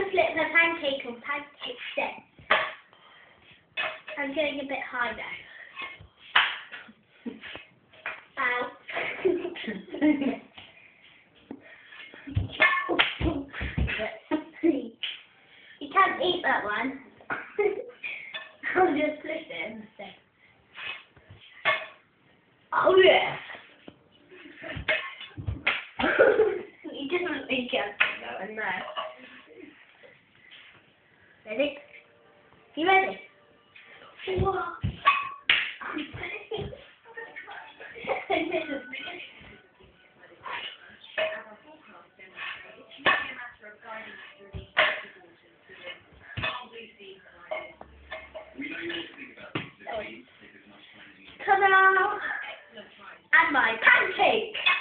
flip the pancake on pancake set. I'm getting a bit high now. Ow. You can't eat that one. I'll just flip it instead. Oh yeah. You just want to eat it go in there. Ready? You ready? Whoa. Ta-da! And my pancake!